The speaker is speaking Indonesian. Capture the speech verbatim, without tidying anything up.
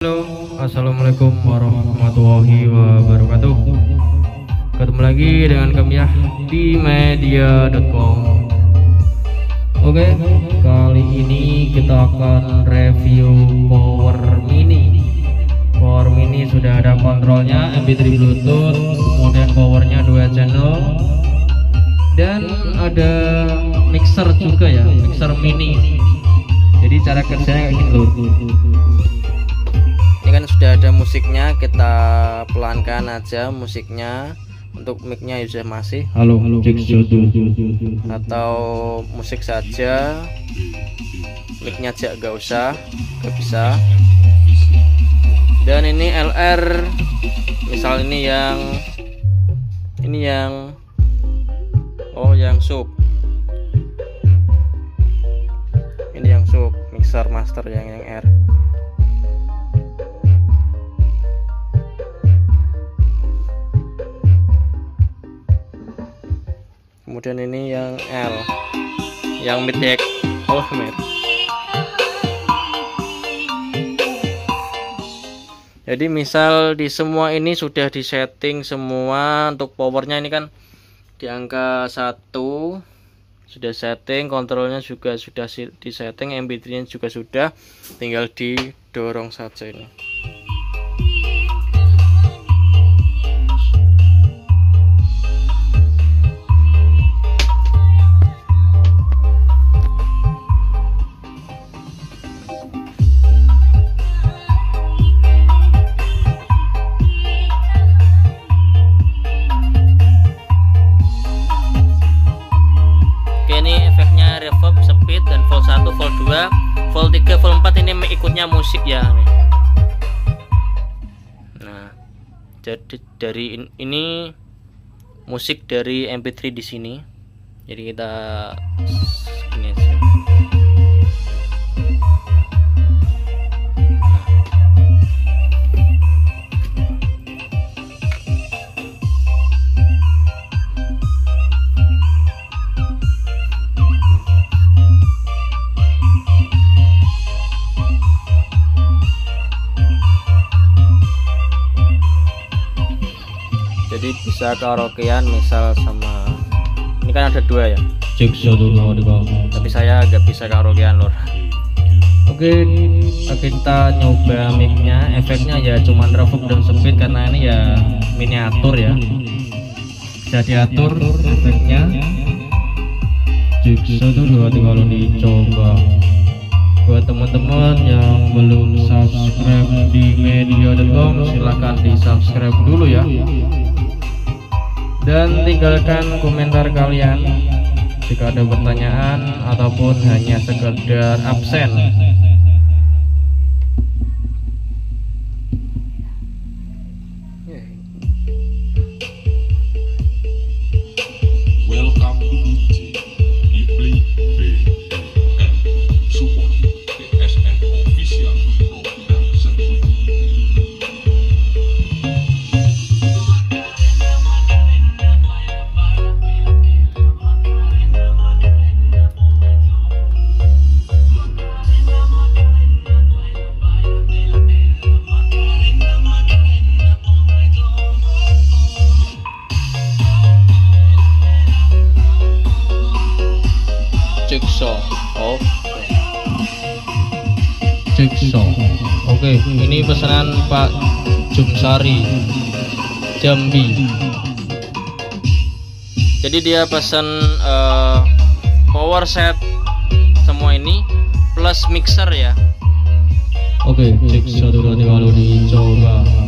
Halo, assalamualaikum warahmatullahi wabarakatuh. Ketemu lagi dengan kami ya di media dot com. Oke, kali ini kita akan review Power Mini. Power Mini sudah ada kontrolnya, M P tiga Bluetooth, kemudian powernya dua channel, dan ada mixer juga ya, mixer mini. Jadi cara kerjanya kayak gitu. Ini kan sudah ada musiknya, kita pelankan aja musiknya. Untuk mic-nya ya sudah masih. Halo, halo. Cek satu. Atau musik saja. Mic-nya aja gak usah, gak bisa. Dan ini L R. Misal ini yang ini yang oh yang sub. Ini yang sub, mixer master yang yang R. Kemudian ini yang L, yang mid deck. Oh mid. Jadi misal di semua ini sudah disetting semua. Untuk powernya ini kan di angka satu sudah setting, kontrolnya juga sudah disetting, M P tiga nya juga sudah, tinggal didorong saja ini. Ini efeknya reverb, speed, dan volt satu, volt dua, volt tiga, volt empat ini ikutnya musik ya. Nah, jadi dari ini musik dari M P tiga di sini. Jadi kita ini aja. Jadi bisa karaokean misal sama ini kan ada dua ya. Cek satu dua tiga. Tapi saya agak bisa karaokean lor. Oke, kita nyoba mic-nya. Efeknya ya cuman reverb dan speed karena ini ya miniatur ya. Bisa diatur efeknya. Cek satu dua tiga kalau dicoba. Buat teman-teman yang belum subscribe di media dot com, silahkan di subscribe dulu ya. Dan tinggalkan komentar kalian jika ada pertanyaan ataupun hanya sekedar absen. Welcome to D J Ibli B M. Support D S N Official Production. Jigsaw. Oh. Jigsaw. Oke, ini pesanan Pak Jumsari Jambi. Jadi dia pesan uh, power set semua ini plus mixer ya. Oke, Jigsaw dulu kalau dicoba.